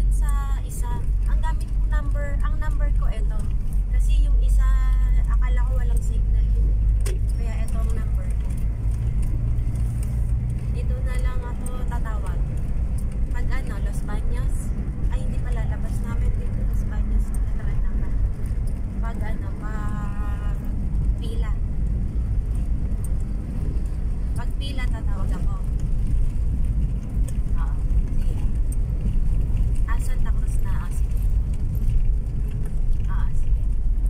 din sa isa. Ang gamit ko number ko ito. Kasi yung isa, akala ko walang signal yun. Kaya ito ang number ko. Dito na lang ako tatawag. Pag Los Baños, ay hindi pala, labas namin dito Los Baños. Nataran naman. Pag pila. Pag pila, tatawag ako. Sige. Santa Cruz na. Sige. Sige.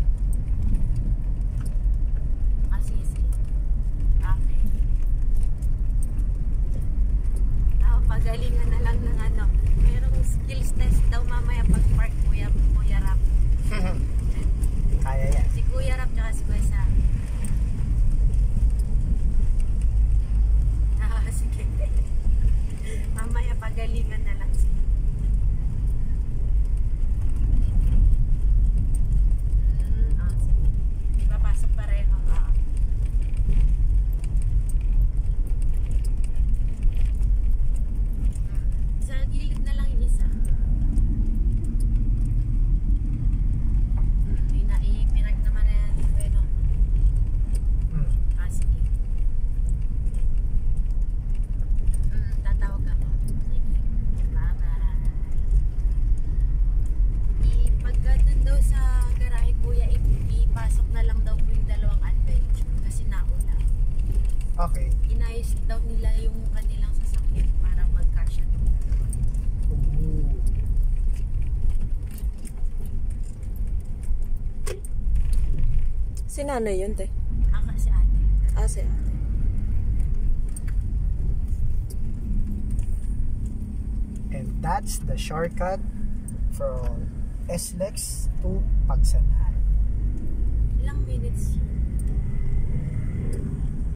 Sige. Okay. Pagalingan na lang ng merong skills test daw mamaya pag park Kuya Rap. Kaya yan. Si Kuya Rap tsaka si Kuya Sam. Sige. Mamaya pagalingan na lang siya. Sige. Di ba pasok pareho? Sa gilid na lang yung isa. Pinag naman na yan. Bueno. Sige. Tatawag ako. Sige. Bye-bye. Pagka dun daw sa garahe kuya, ipasok na lang daw po yung dalawang adventure kasi nauna. Okay. Inayos daw nila yung kanilang sasakyan para magkasya ng dalawa. Si nanay yun, te? Si ate. Si ate. And that's the shortcut from SLEX to Pagsanhan. Ilang minutes yun?